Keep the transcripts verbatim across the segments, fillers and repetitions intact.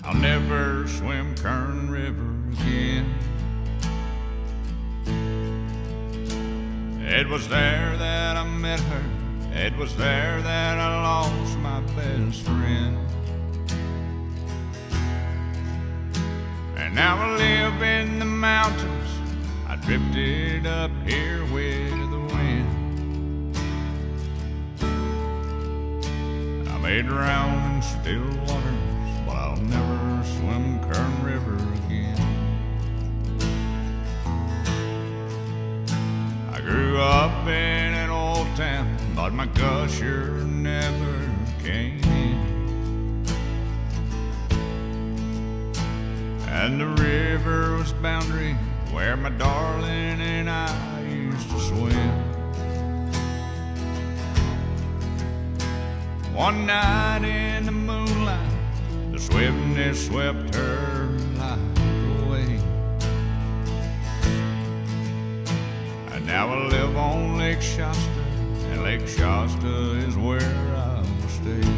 I'll never swim Kern River again. It was there that I met her. It was there that I lost my best friend. And now I live in the mountains. I drifted up here with the wind. I may drown in still waters, but I'll never swim Kern River again. I grew up in an old town, but my gusher never came in. And the river was boundary where my darling and I used to swim. One night in the moonlight, the swiftness swept her life away. And now I live on Lake Shasta, and Lake Shasta is where I will stay.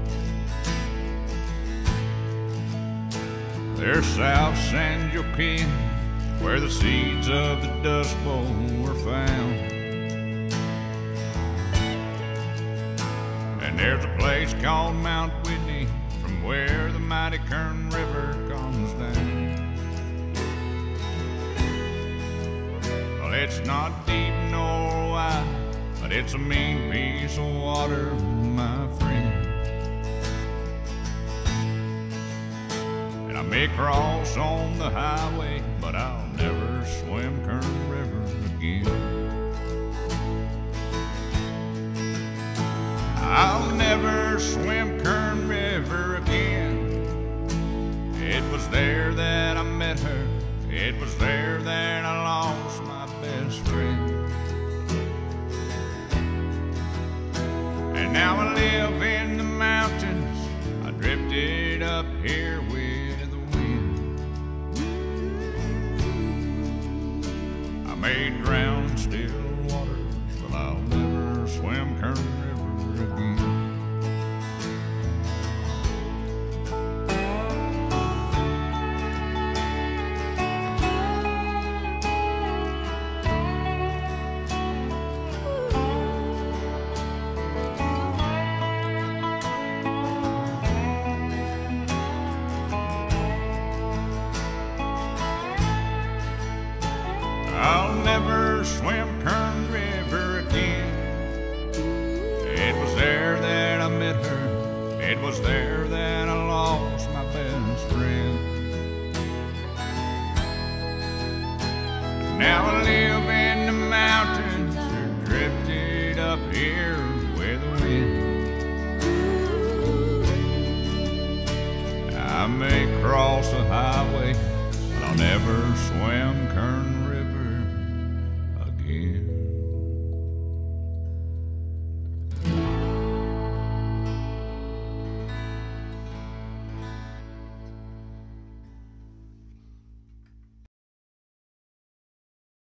There's South San Joaquin, where the seeds of the Dust Bowl were found. And there's a place called Mount Whitney, from where the mighty Kern River comes down. Well, it's not deep nor wide, but it's a mean piece of water, my friend. And I may cross on the highway, but I'll never swim Kern River again. I'll never swim Kern River again. It was there that I met her. It was there that I lost my best friend. And now I live in the mountains. I drifted up here with the wind. I may drown in still waters, but I'll never swim Kern River again. I'll never swim Kern River again. It was there that I met her. It was there that I lost my best friend. Now I live in the mountains, or drifted up here with the wind. I may cross the highway, but I'll never swim Kern River again.